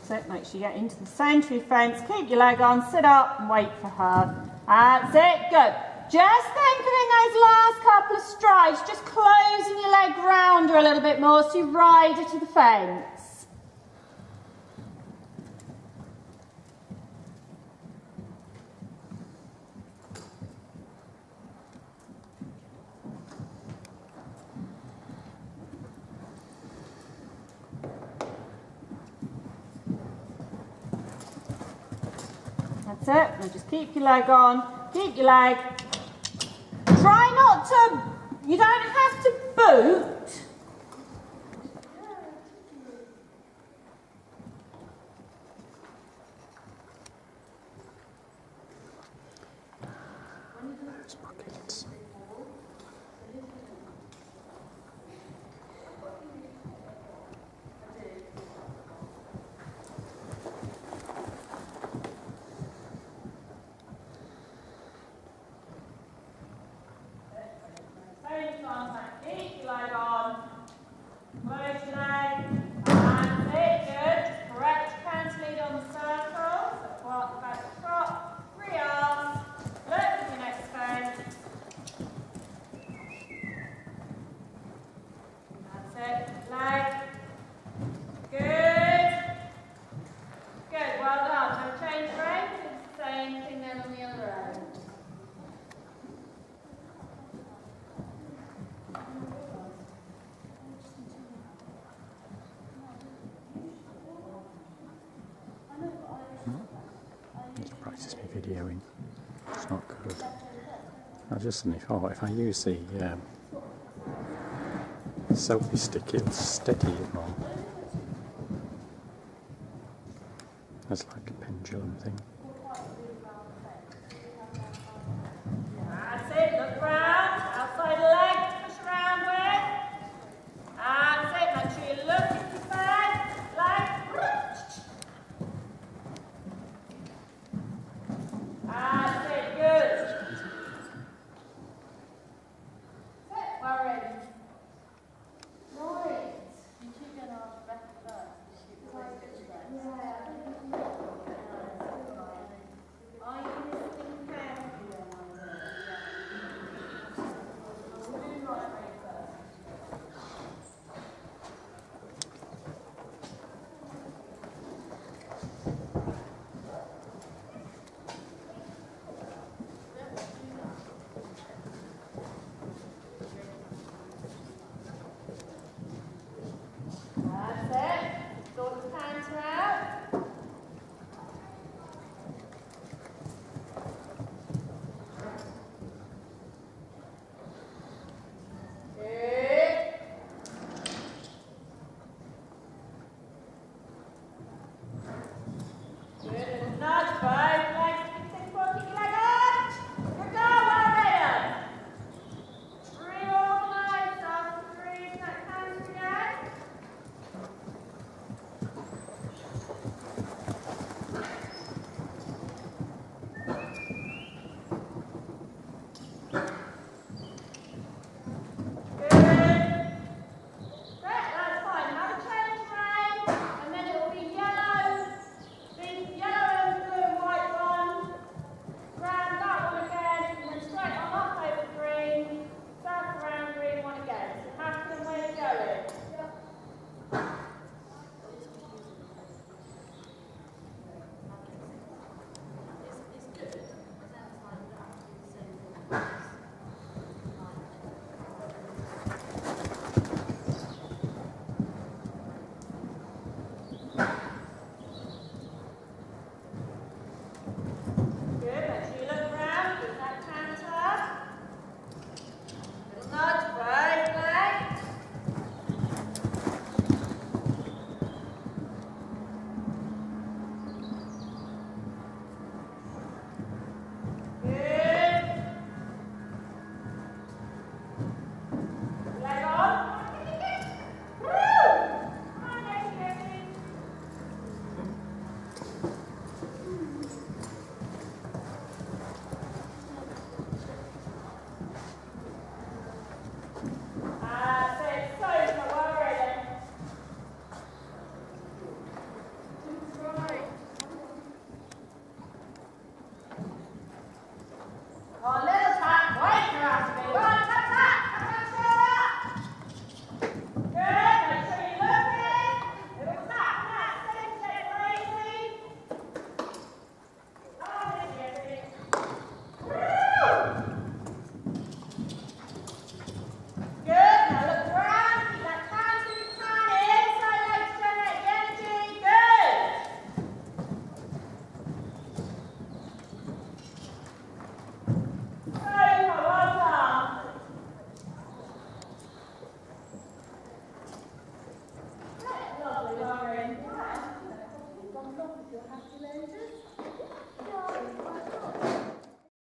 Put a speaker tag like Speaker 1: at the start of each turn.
Speaker 1: That's it, make sure you get into the centre of your fence, keep your leg on, sit up and wait for her. That's it, good. Just think of in those last couple of strides, just closing your leg round her a little bit more so you ride her to the fence. That's it, now just keep your leg on, keep your leg. Try not to, you don't have to boot.
Speaker 2: Those buckets.
Speaker 1: Keep your leg on, close your leg, and it, good. Correct cantilever on the circle, so walk back, trot, 3 arms, look at your next fence. That's it, leg, good. Good, well done. So change rein, do the same thing then on the other end.
Speaker 2: Need to practice me videoing. It's not good. I just suddenly thought if I use the selfie stick, it'll steady it more. That's like a pendulum thing.